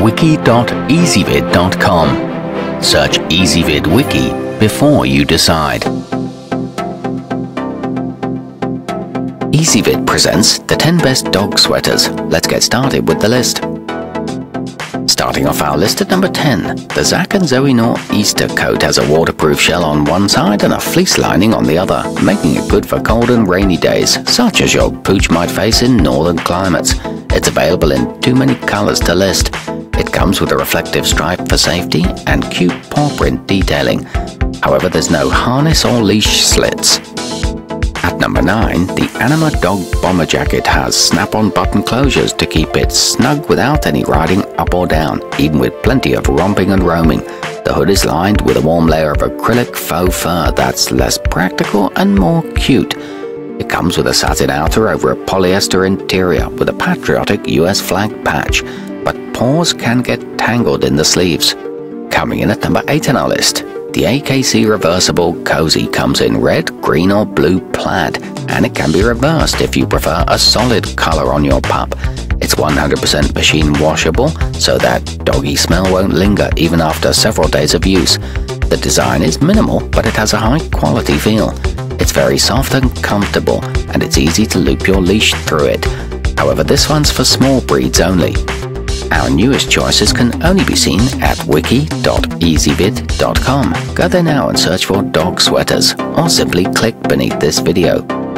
wiki.ezvid.com. Search Ezvid Wiki before you decide. Ezvid presents the 10 best dog sweaters. Let's get started with the list. Starting off our list at number 10, the Zack and Zoey Easter coat has a waterproof shell on one side and a fleece lining on the other, making it good for cold and rainy days, such as your pooch might face in northern climates. It's available in too many colors to list. It comes with a reflective stripe for safety and cute paw print detailing. However, there's no harness or leash slits. At number 9, the Anima dog bomber jacket has snap-on button closures to keep it snug without any riding up or down, even with plenty of romping and roaming. The hood is lined with a warm layer of acrylic faux fur that's less practical and more cute. It comes with a satin outer over a polyester interior with a patriotic US flag patch, but paws can get tangled in the sleeves. Coming in at number 8 on our list, the AKC reversible cozy comes in red, green or blue plaid, and it can be reversed if you prefer a solid color on your pup. It's 100% machine washable, so that doggy smell won't linger even after several days of use. The design is minimal, but it has a high quality feel. It's very soft and comfortable, and it's easy to loop your leash through it. However, this one's for small breeds only. Our newest choices can only be seen at wiki.ezvid.com. Go there now and search for dog sweaters, or simply click beneath this video.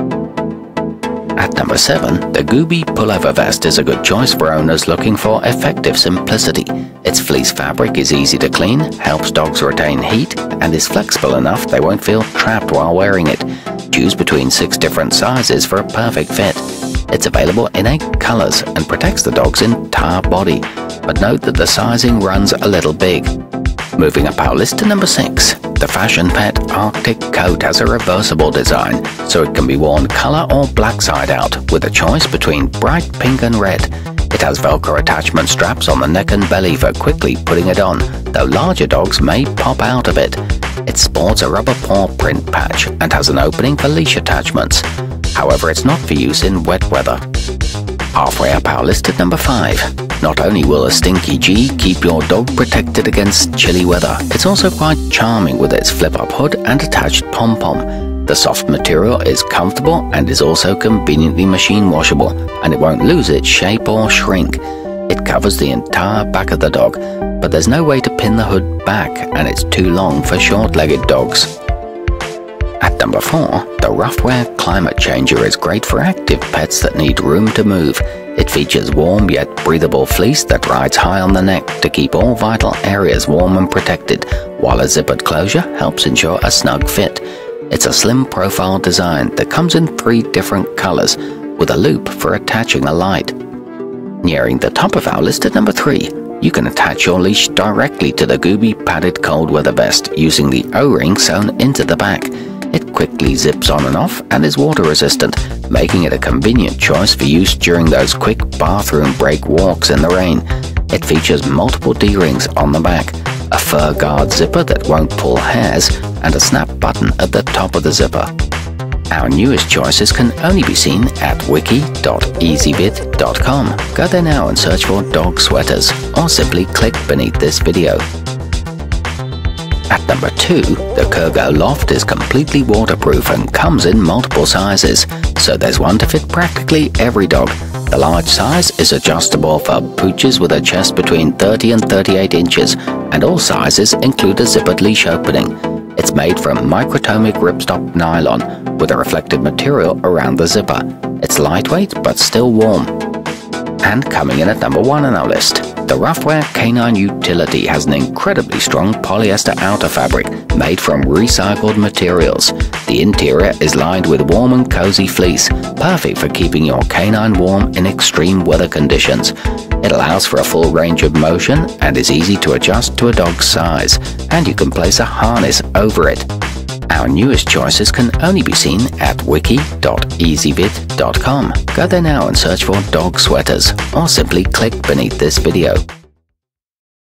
At number 7, the Gooby pullover vest is a good choice for owners looking for effective simplicity. Its fleece fabric is easy to clean, helps dogs retain heat, and is flexible enough they won't feel trapped while wearing it. Choose between 6 different sizes for a perfect fit. It's available in 8 colors and protects the dog's entire body, but note that the sizing runs a little big. Moving up our list to number 6, the Fashion Pet Arctic coat has a reversible design, so it can be worn color or black side out, with a choice between bright pink and red. It has Velcro attachment straps on the neck and belly for quickly putting it on, though larger dogs may pop out of it. It sports a rubber paw print patch and has an opening for leash attachments. However, it's not for use in wet weather. Halfway up our list at number 5. Not only will a Stinky G keep your dog protected against chilly weather, it's also quite charming with its flip-up hood and attached pom-pom. The soft material is comfortable and is also conveniently machine washable, and it won't lose its shape or shrink. It covers the entire back of the dog, but there's no way to pin the hood back, and it's too long for short-legged dogs. At number 4, the ruffwear climate changer is great for active pets that need room to move. It features warm yet breathable fleece that rides high on the neck to keep all vital areas warm and protected, while a zippered closure helps ensure a snug fit. It's a slim profile design that comes in 3 different colors, with a loop for attaching a light. Nearing the top of our list at number 3, you can attach your leash directly to the Gooby padded cold weather vest using the O-ring sewn into the back. It quickly zips on and off and is water resistant, making it a convenient choice for use during those quick bathroom break walks in the rain. It features multiple D-rings on the back, a fur guard zipper that won't pull hairs, and a snap button at the top of the zipper. Our newest choices can only be seen at wiki.ezvid.com. Go there now and search for dog sweaters, or simply click beneath this video. At number 2, the Kurgo Loft is completely waterproof and comes in multiple sizes, so there's one to fit practically every dog. The large size is adjustable for pooches with a chest between 30 and 38 inches, and all sizes include a zippered leash opening. It's made from microtomic ripstop nylon with a reflective material around the zipper. It's lightweight but still warm. And coming in at number 1 on our list, the ruffwear Canine Utility has an incredibly strong polyester outer fabric made from recycled materials. The interior is lined with warm and cozy fleece, perfect for keeping your canine warm in extreme weather conditions. It allows for a full range of motion and is easy to adjust to a dog's size, and you can place a harness over it. Our newest choices can only be seen at wiki.ezvid.com. Go there now and search for dog sweaters, or simply click beneath this video.